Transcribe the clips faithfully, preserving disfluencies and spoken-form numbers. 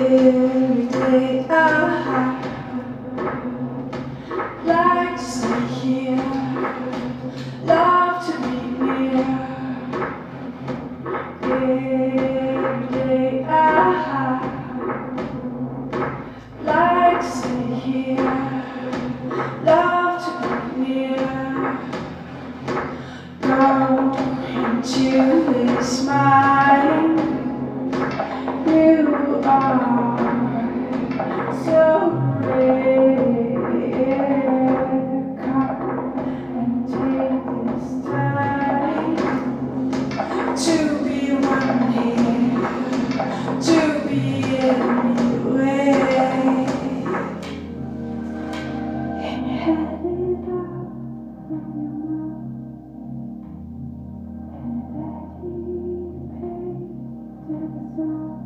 Every day I like to stay here, love to be near. Every day I like to stay here, love to be near. Go into this mind, you are so rare. Come and take this time to be one here, to be anywhere. And you had it all from your mouth, and that he paid to the song.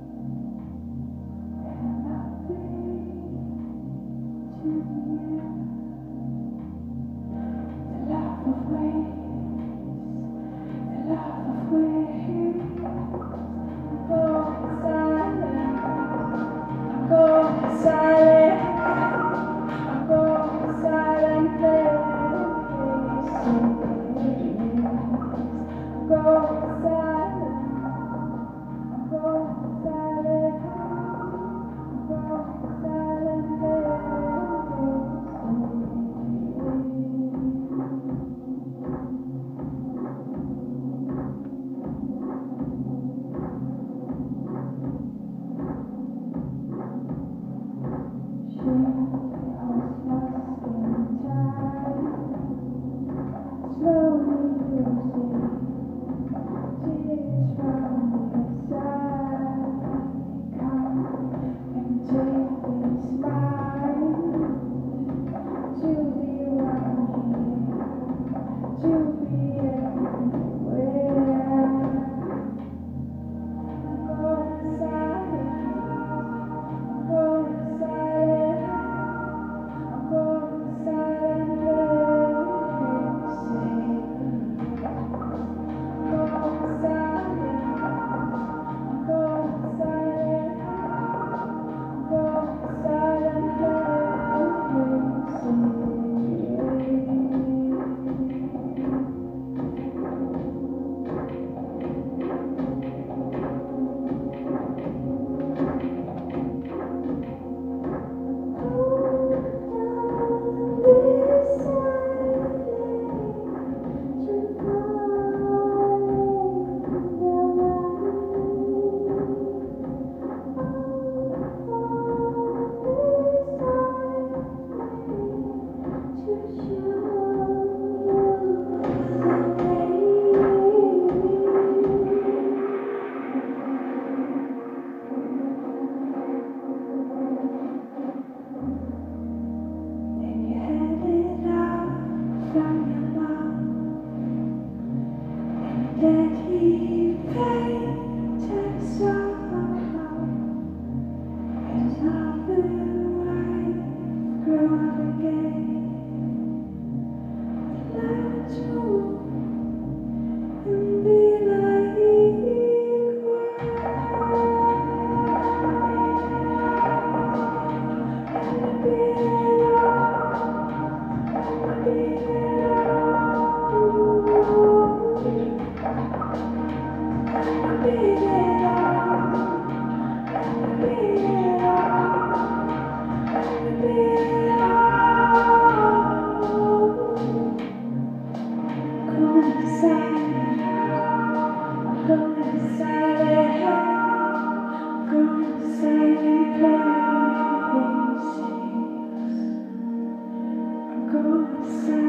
That he paid to somehow is not the right grow again. Let's move and be like equal, and be alone, and be go